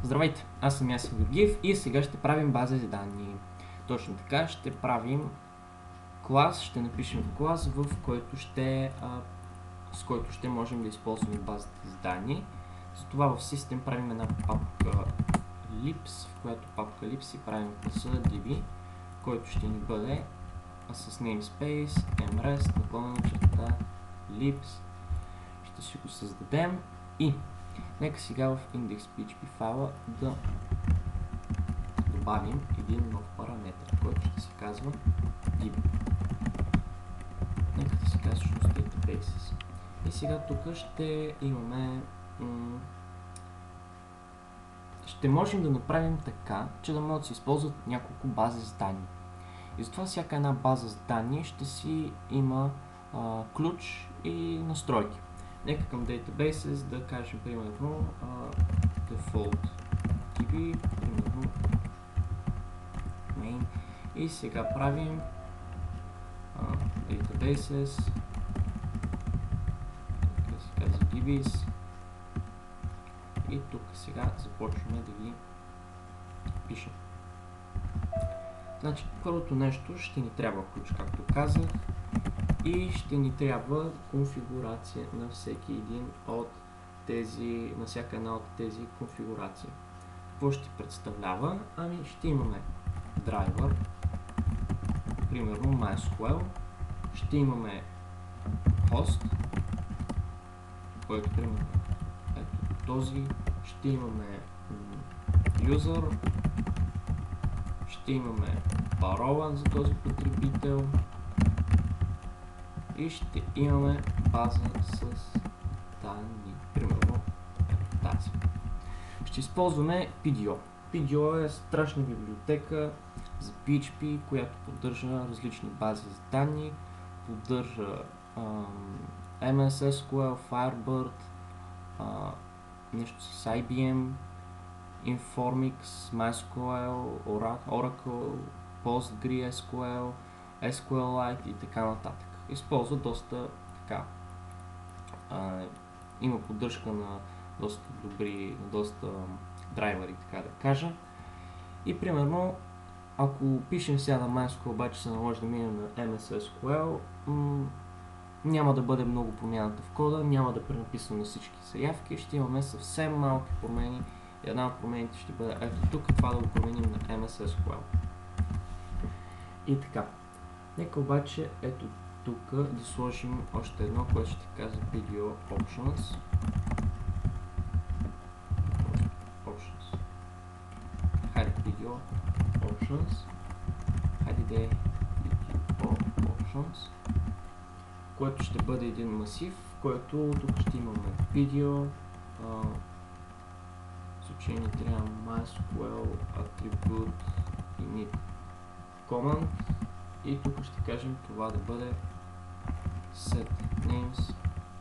Здравейте, аз съм Ясен Георгиев и сега ще правим база с данни. Точно така, ще правим клас, ще напишем клас, с който ще можем да използваме базата с данни. Затова в System правим една папка libs, в която папка libs и правим класа db, който ще ни бъде с namespace mrest libs. Ще си го създадем и нека сега в index.php файла да добавим един нов параметр, който ще се казва db. Нека да се казва всъщност databases. И сега тук ще имаме ще можем да направим така, че да могат да се използват няколко бази с данни. И затова всяка една база с данни ще си има ключ и настройки. Нека към Databases да кажем примерно default db, примерно main, и сега правим Databases, така се казва dbs, и тук сега започваме да ги пишем. Значи първото нещо ще ни трябва ключ, както казах, и ще ни трябва конфигурация на всеки един от тези, на всяка една от тези конфигурации. Какво ще представлява? Ами ще имаме драйвер, примерно MySQL, ще имаме host, който примерно ето този, ще имаме user, ще имаме парола за този потребител и ще имаме база с данни, примерно тази. Ще използваме PDO. PDO е страшна библиотека за PHP, която поддържа различни бази за данни, поддържа MS SQL, Firebird, нещо с IBM, Informix, MySQL, Oracle, PostgreSQL, SQLite и така нататък. Използва доста така. Има поддръжка на доста добри, доста драйвери, така да кажа. И примерно, ако пишем сега на MySQL, обаче се наложи да минем на MS SQL, няма да бъде много промяната в кода, няма да пренаписваме всички заявки, ще имаме съвсем малки промени. Една от промените ще бъде ето тук, това да го променим на MS SQL. И така. Нека обаче ето тук да сложим още едно, което ще казва PDO Options. Хайде PDO Options. Хайде да е PDO Options, което ще бъде един масив, в който тук ще имаме PDO, в случай ни трябва MySQL, Attribute, init command, и тук ще кажем това да бъде set names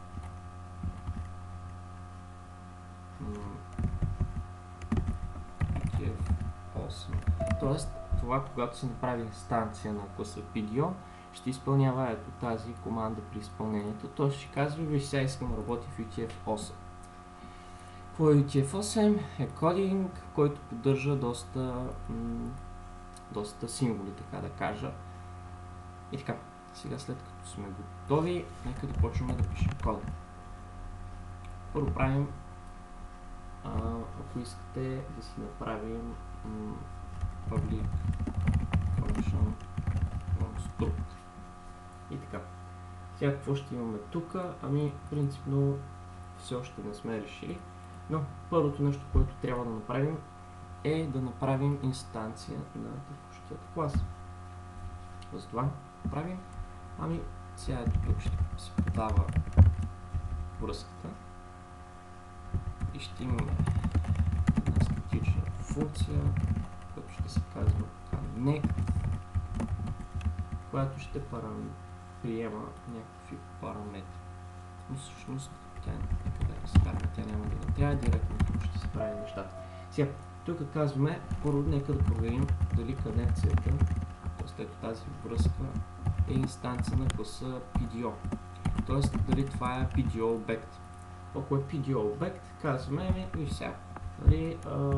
ETF8. Тоест, това, когато се направи инстанция на класа PDO, ще изпълнява ето тази команда при изпълнението. Той ще казва, виж сега искам да работи в UTF-8. По UTF-8 е кодинг, който поддържа доста символи, така да кажа. И така, сега след като сме готови, нека да почваме да пишем кода. Първо правим, ако искате да си направим public function construct. И така. Сега какво ще имаме тук? Ами, принципно все още не сме решили, но първото нещо, което трябва да направим, е да направим инстанция на текущия клас. Затова правим. Ами, сега ето тук ще се подава връзката и ще имаме една статична функция, която ще се казва connect, която ще приема някакви параметри. Но всъщност тя няма да ни трябва, директно тук ще се прави нещата. Сега, тук казваме, първо нека да проверим дали конекцията, т.е. тази връзка е инстанция на класа PDO. Т.е. дали това е PDO обект. Ако е PDO обект, казваме, и сега Нали,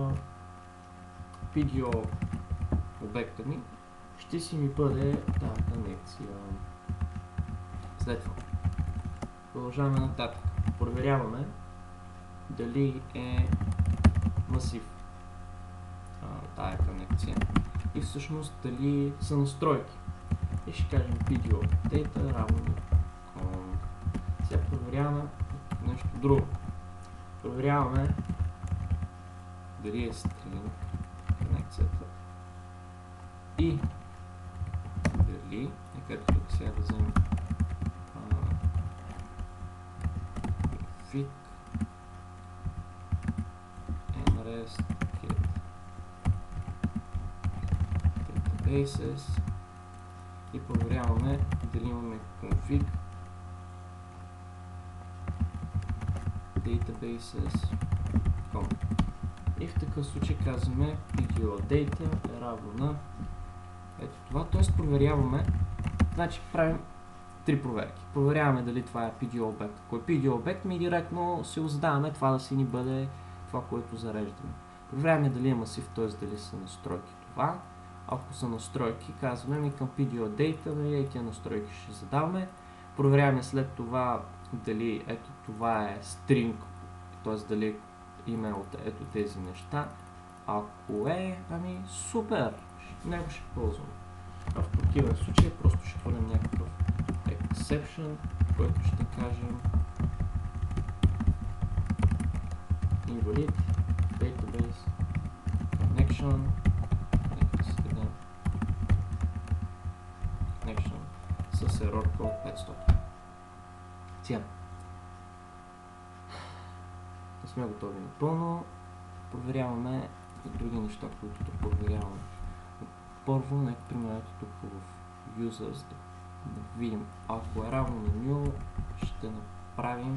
PDO обекта ми ще си ми бъде тази конекция. След това продължаваме нататък. Проверяваме дали е масив тая конекция и всъщност дали са настройки. И ще кажем PDO data равно on. Сега проверяваме нещо друго. Проверяваме дали е string конекцията и дали, нека тук сега да вземем config nrest get databases и проверяваме дали имаме config databases.com и в такъв случай казваме PDO data е равно на ето това, т.е. проверяваме, значи правим три проверки. Проверяваме дали това е PDO обект. Ако е PDO обект, ми директно се задаваме това да си ни бъде това, което зареждаме. Проверяваме дали е масив, т.е. дали са настройки това. Ако са настройки, казваме ми към PDO data, и тия настройки ще задаваме. Проверяваме след това дали ето това е string, т.е. дали има от ето тези неща. Ако е, ами супер! Него ще ползваме. В противен случай просто ще хвърлим някакъв exception, който ще кажем invalid database connection connection с error code 500. Сега. Не сме готови напълно. Проверяваме и други неща, които да проверяваме. Първо, нека примерно тук в users да видим, ако е равно на new, ще направим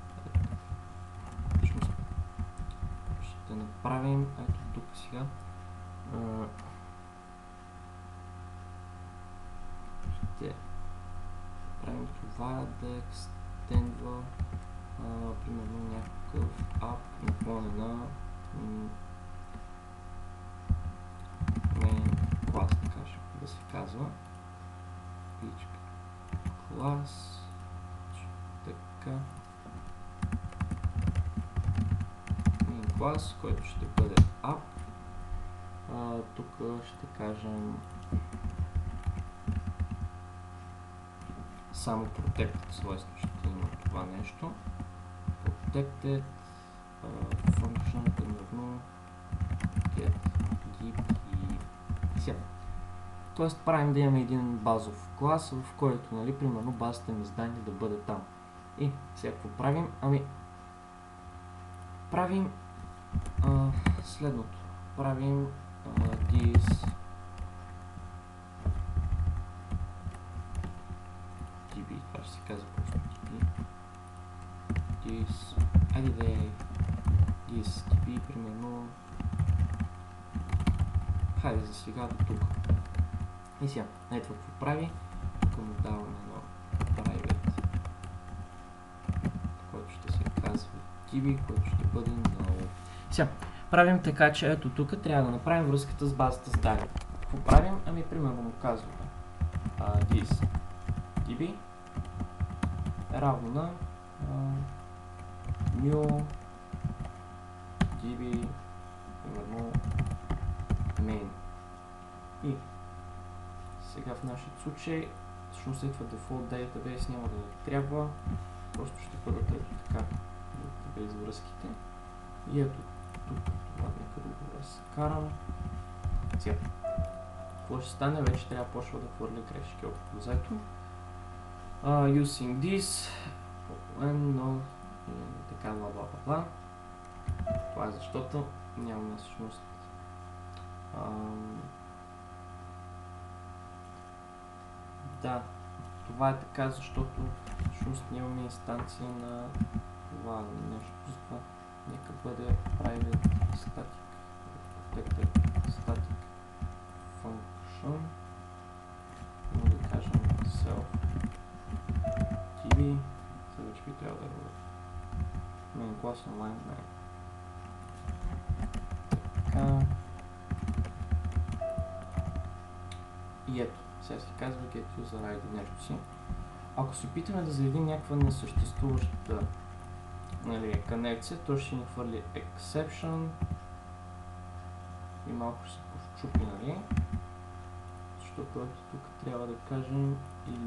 ето тук сега ще правим това да екстендва примерно някакъв app наклонена main class, така ще да се казва PHP class, така main class, който ще бъде app. Тук ще кажем само protected свойство ще има това нещо. Protected function примерно get give и сега. Тоест правим да имаме един базов клас, в който, нали, примерно базата ми с данни да бъде там. И сега какво правим? Ами правим следното. Правим this db, това ще се казва просто db. This, айде да е this db, примерно хайде за сега до тук. И сега, ето какво прави. Тук му даваме едно private, който ще се казва db, който ще бъде null. Сега, правим така, че ето тук трябва да направим връзката с базата с данни. Какво правим? Ами примерно му казваме this db е равно на new db примерно main. И сега в нашия случай, всъщност след това default database няма да ни трябва, просто ще бъдат ето така database връзките. И ето тук това нека да го разкарам. Сега, какво ще стане? Вече трябва да почва да хвърля грешки общо взето. Using this and no и така бла. Това е защото нямаме всъщност да, това е така, защото всъщност нямаме инстанция на това нещо, затова нека бъде private static protected static function, но да кажем self tv, за вече би трябва да бъде main class online main. И ето, сега се казва get user ID нещо си. Ако се опитаме да заявим някаква несъществуваща, нали, конекция, то ще ни хвърли exception и малко ще се повчупи, нали? Защото ето тук трябва да кажем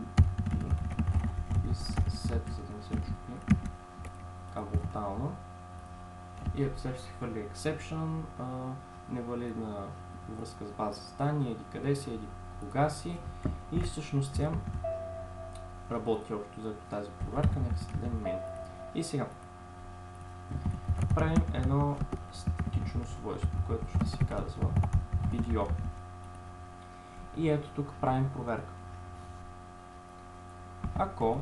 и set, за да не се чупи брутално. И ето сега ще се хвърли exception, невалидна връзка с база с данни, еди къде си, еди кога си, и всъщност тя работи общо за тази проверка, нека се дадем мен. И сега правим едно статично свойство, което ще се казва video. И ето тук правим проверка. Ако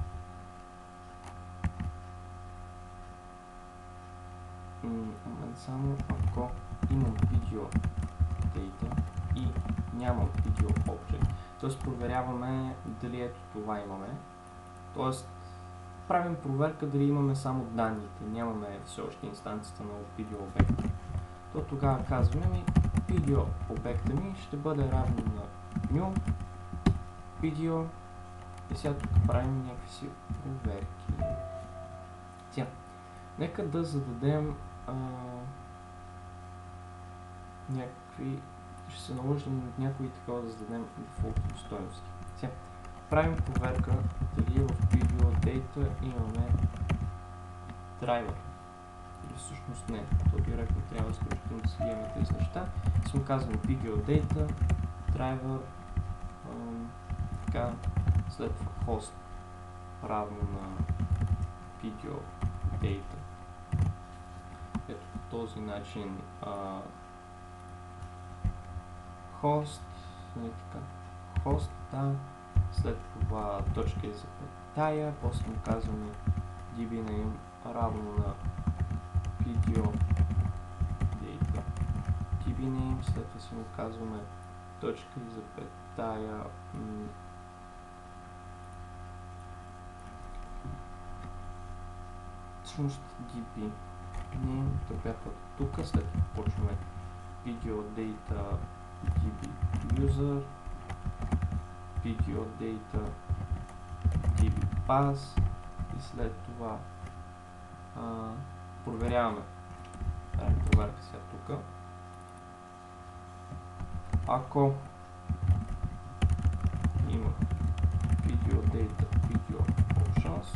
само ако имам video data и нямам video object, т.е. проверяваме дали ето това имаме, т.е. правим проверка дали имаме само данните, нямаме все още инстанцията на video обекта. То тогава казваме ми video обекта ми ще бъде равно на new video и сега тук правим някакви си проверки. Тя. Нека да зададем някакви, ще се наложи някои такова да зададем дефолтни стойности. Сега, правим проверка дали в video data имаме драйвер. Или всъщност не, то директно трябва да изключително да си имаме тези неща. Сме казваме video data, driver, така, след това host равно на video data. Ето по този начин host, не така, host, да, след това точка и запетая, после му казваме db name равно на video data db name, след това си му казваме точка и запетая всъщност db name, да бяха тук, след това почваме video data db user, video data db pass и след това проверяваме. Правим проверка сега тук. Ако има video data video options,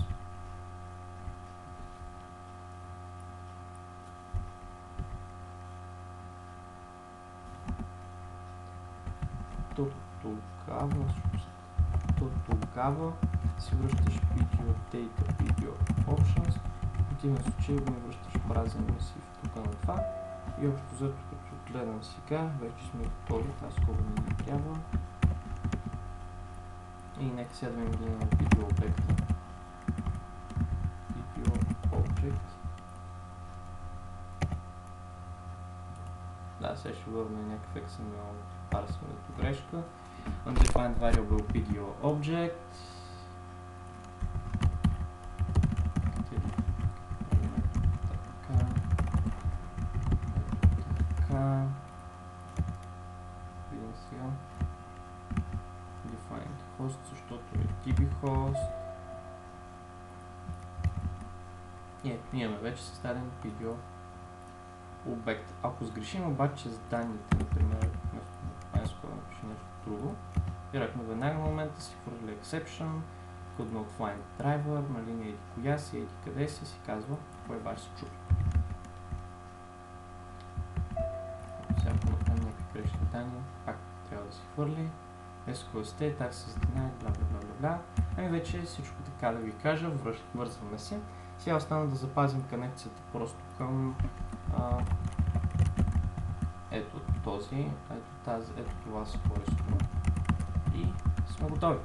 тогава си връщаш video data video options, в противен случай ми връщаш празен масив тук на това и общо взето като гледам сега, вече сме готови, тази скоба не ни трябва. И нека сега да видим да имаме video обекта. Video object. Да, сега ще върна някакъв XML парсването грешка. Undefined variable video object. Така. Видим сега. Defined host, защото е dbhost. И ето, имаме вече създаден видео обект. Ако сгрешим обаче с данните, например, вместо да напише нещо друго, вероятно веднага на момента си хвърля exception, could not find driver, на линия еди коя си, еди къде си казва, кой баш се чупи. Сега ако направим някакви грешни данни, пак трябва да си хвърли. SQL state, access denied, бла бла бла бла. Ами вече всичко така да ви кажа, вързваме се. Сега остана да запазим конекцията просто към ето този, ето това свойство и сме готови.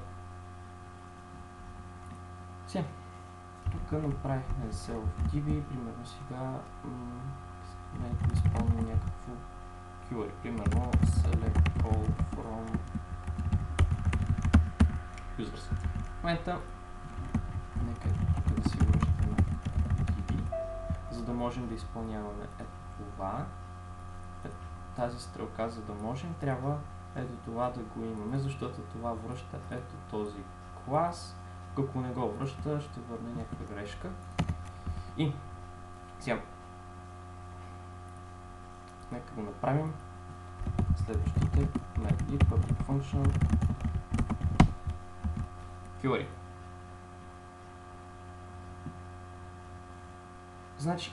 Сега, тук направихме self-db, примерно сега да изпълним някакво query, примерно select all from users. В момента нека тук да си връщаме db, за да можем да изпълняваме ето това. Тази стрелка, за да можем, трябва ето това да го имаме, защото това връща ето този клас. Ако не го връща, ще върне някаква грешка. И сега, нека го направим. Следващите методи, public function, query. Значи,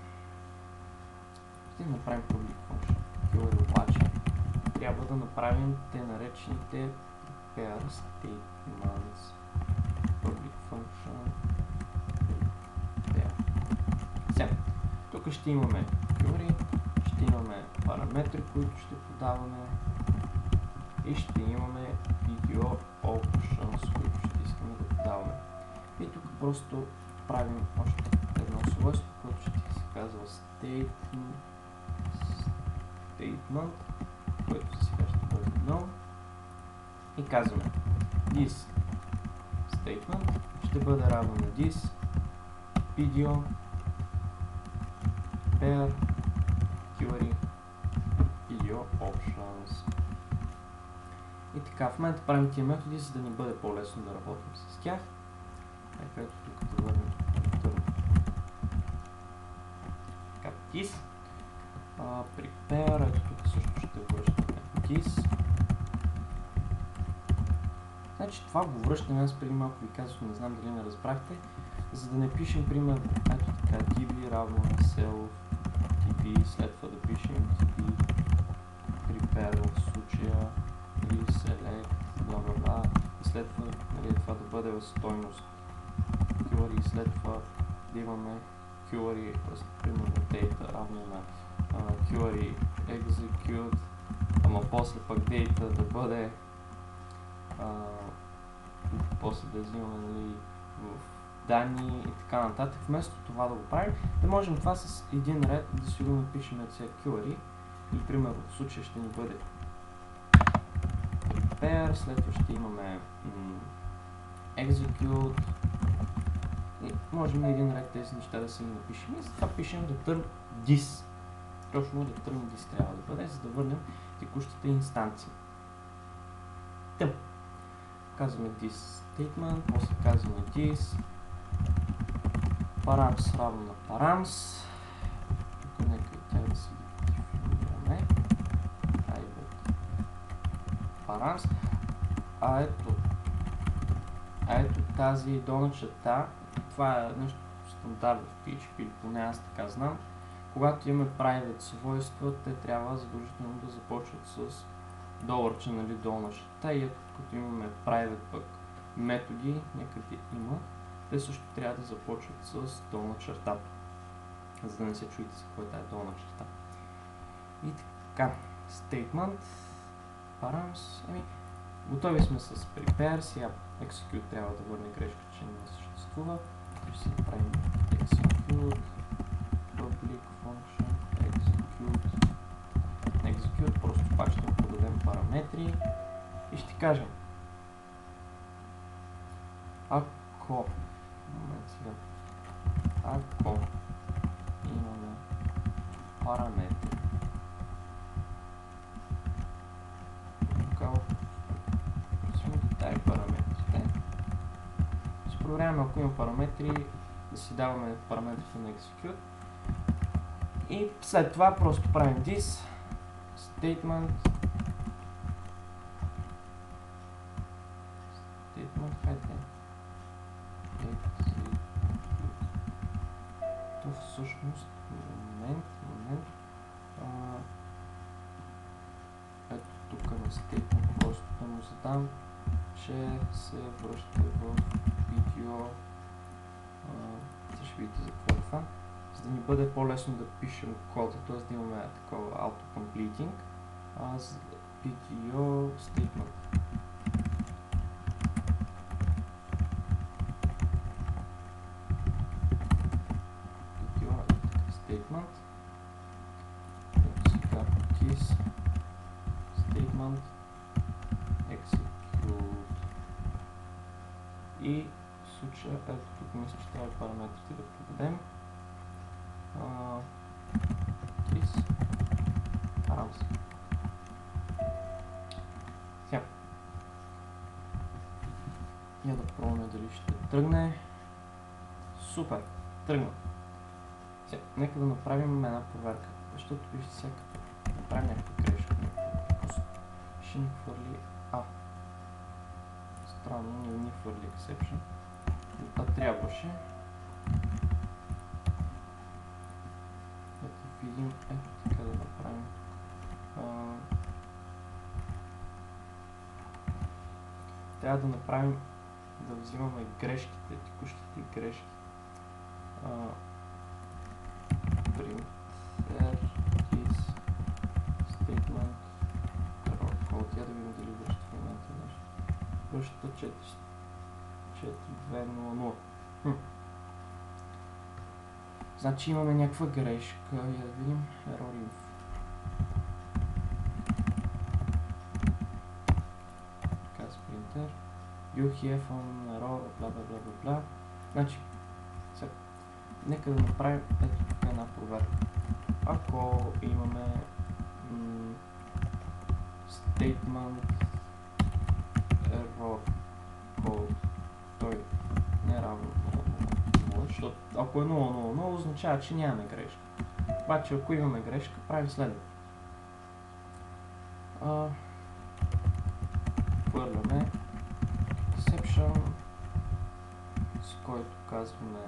ще направим public function query, обаче трябва да направим те наречените prepare statements, public function prepare. Сега, тук ще имаме query, ще имаме параметри, които ще подаваме и ще имаме video options, които ще искаме да подаваме. И тук просто правим още едно свойство, което ще се казва statement, който сега ще бъде null. И казваме this statement ще бъде равно на this video pair query video options. И така, в момента правим тия методи, за да ни бъде по-лесно да работим с тях. Нека ето тук да върнем така, this prepare, ето тук също ще връщаме this. Значи това го връщаме, аз преди малко ви казах, не знам дали не разбрахте, за да не пишем пример, ето така, db равно на self db, след това да пишем db prepare в случая и select, бла бла бла, и след това, нали, това да бъде в стойност query, и след това да имаме query, примерно data равно на query execute, ама после пък data да бъде после да взимаме, нали, в данни и така нататък. Вместо това да го правим, да можем това с един ред да си го напишем сега query и примерно в случая ще ни бъде prepare, след това ще имаме execute и можем на един ред тези неща да си ги напишем и затова пишем return this. Точно return this трябва да бъде, за да върнем текущите инстанции. Тъм. Казваме this statement, после казваме this params равно на params. Тук нека и тя да си дефинираме. Params. Ето тази долна черта, това е нещо стандартно в PHP, или поне аз така знам. Когато имаме private свойства, те трябва задължително да започват с доларче, нали, долна черта, и като имаме private пък методи, някъде има, те също трябва да започват с долна черта, за да не се чуете за кой е тази долна черта. И така, statement, params, готови сме с prepare, сега execute трябва да върне грешка, че не съществува. Ще си направим execute, public function, execute, просто пак ще подадем параметри и ще кажем ако имаме параметри, ще проверяваме, ако има параметри, да си даваме параметрите на execute и след това просто правим this statement, то всъщност момент, ето тук на statement просто да му задам, че се връща в видео, ще видите за какво е това, за да ни бъде по-лесно да пишем кода, т.е. да имаме такова auto-completing, за video statement. Statement. Сега this statement execute. И в случая, ето тук мисля, че трябва параметрите да подадем. This params. тръгне. Супер, тръгна. Сега, нека да направим една проверка, защото вижте сега като направим някаква грешка. Ще ни хвърли Странно, не ни хвърли exception. Това трябваше. Ето видим, ето така да направим. Трябва да направим, да взимаме грешките, текущите грешки. Print this statement error code. Я да видим дали връща в момента нещо. Връща 4200. Значи имаме някаква грешка. Я да видим. Error info. Cas printer. You have an error, бла бла бла бла. Значи, сега, нека да направим ето тук една проверка. Ако имаме statement error code, той не е равно 0, защото ако е 000 означава, че нямаме грешка. Обаче ако имаме грешка, правим следното. Хвърляме exception, с който казваме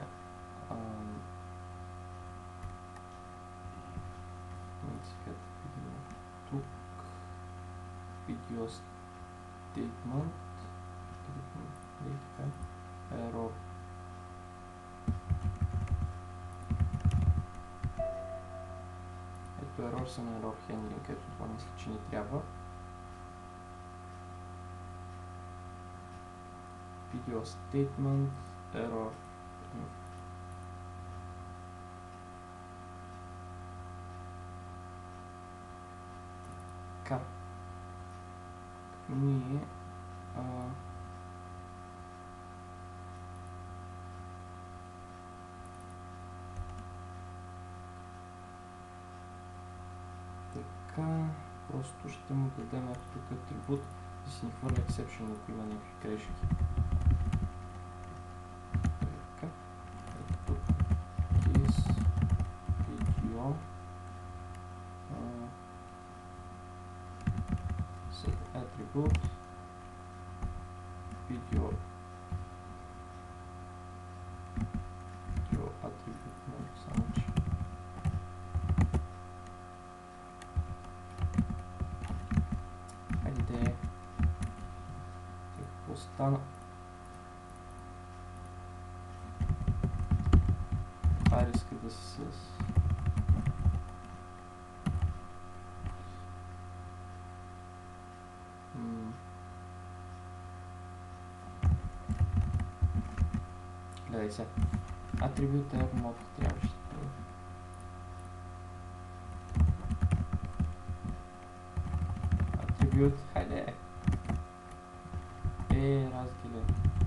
тук video statement error ето error са на error handling, ето това мисля, че ни трябва. Video statement error така. Ние така просто ще му дадем ето тук атрибут да си ни хвърля exception, ако има някакви грешки. Така. Ето тук is video set attribute video attribute може само че хайде какво стана. Това риска да си с гледай сега. Атрибют error mode трябваше да бъде. Атрибют, хайде! Разделен.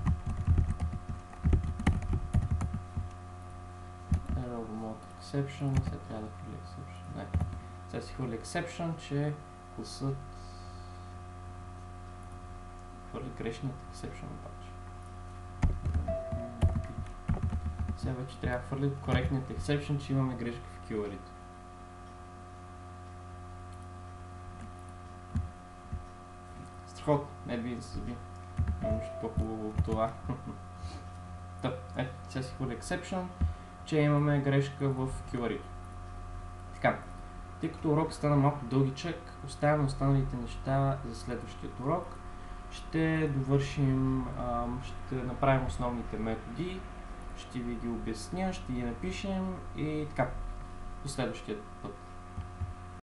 Error mode exception, сега трябва да хвърли exception. Не, сега си хвърли exception, че класът хвърли грешният exception обаче. Сега вече трябва да хвърли коректният exception, че имаме грешка в keyword-ите. Страхотно, не да се заби. Няма нищо по-хубаво от това. Ето, сега си хвърли exception, че имаме грешка в keyword-ите. Така, тъй като урок стана малко дългичък, оставяме останалите неща за следващия урок. Ще довършим, ще направим основните методи, ще ви ги обясня, ще ги напишем и така, до следващия път.